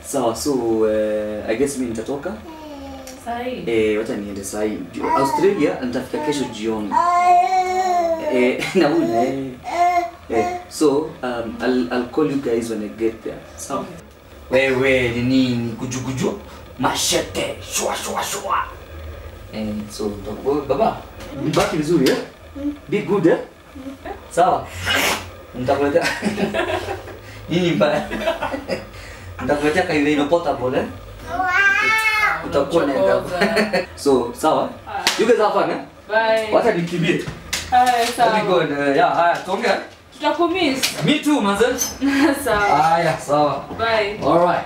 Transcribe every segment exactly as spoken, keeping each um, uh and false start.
Sawa, so uh, I guess mimi nitatoka. Sahi. Eh, wacha niende sahi. Australia nitafika kesho jioni. Eh, na una eh. Eh, so um I'll I'll call you guys when I get there. Sawa. Wewe ni nini kujukuju? Mashete, shwa shwa shwa. Eh, so baba, mbaki vizuri eh? Be good eh? Sawa. Nitakuletea. Nini mbaya? Nitakuletea kaiwe ino portable eh? Utakuwa naenda. So, sawa? You guys have fun eh? Bye. Wacha nikimbie. Haya, sawa. Let me go and uh, yeah, haya, tuongee. Tutakumiss. Me too, manze. Sawa. Haya, sawa. Bye. All right.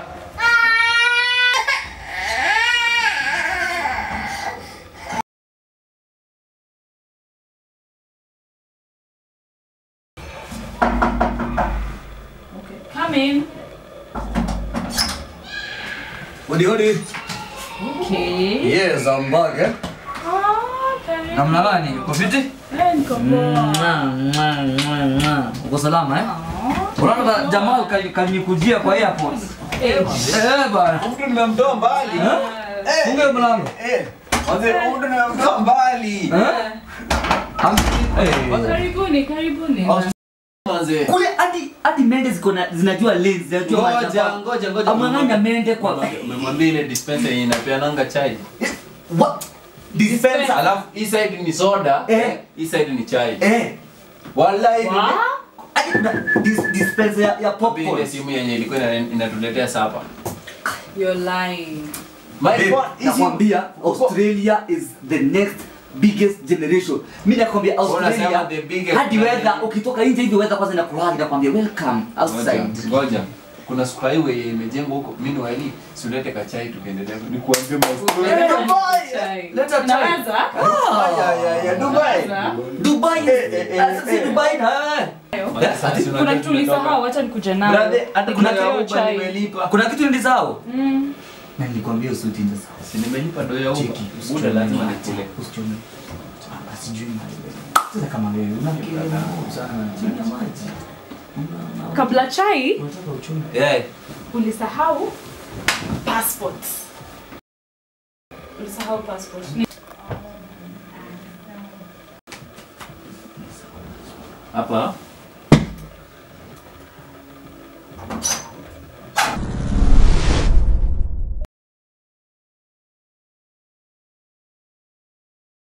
Come in. Hodi hodi. Okay. Yes, I'm back eh. Ah, karibu. Namna gani? Uko fiti? Eh, niko poa. Uko salama eh? Unaona Jamal kanikujia kwa airport. Eh, eh bana. Mtu nimemtoa mbali. Eh? Funge mlango. Eh. Wazee mtu nimemtoa mbali. Eh? Eh. Karibuni, karibuni. Wazee. Kule hadi hadi mende ziko na zinajua lens, zinajua Ngoja, ngoja, ngoja. Amanganya mende kwa Umemwambia ile dispenser yenye inapeananga chai. What? Dispenser. Alafu hii side ni soda, Eh. hii side ni chai. Eh. Wallahi Wa? Hadi kuna dis- dispenser ya, ya ile popcorn. simu yenye ilikuwa ina- inatuletea sapa. You're lying. My Babe, phone is nakwambia Australia is the next biggest generation. Mimi nakwambia Australia Unasema the biggest hadi weather generation. ukitoka nje hivi weather kwanza inakuhagi nakwambia welcome outside. Ngoja. Kuna super highway imejengwa huko. Mimi ni wali, sulete kachai tukaendelea. Ni kuambia Australia. Chai. Leta chai. Naweza? Ya ya ya Dubai. Naweza? Dubai. Eh, eh, eh, Ah, sasa eh. Dubai na Kuna kitu ulisahau, acha nikuje nayo. Brother, hata Kuna kuna hiyo hiyo chai. nimelipa. kuna kitu nilisahau. Mm. Na nilikwambia usuti ndio sawa. Si nimelipa ndo ya huko. Cheki. Muda lazima nikule. Usichome. Ah, sijui mali. Sasa kama wewe unafikiria sana chini ya maji. Kabla chai, Unataka uchome. Eh. ulisahau passport. Ulisahau passport. Ni- Hapa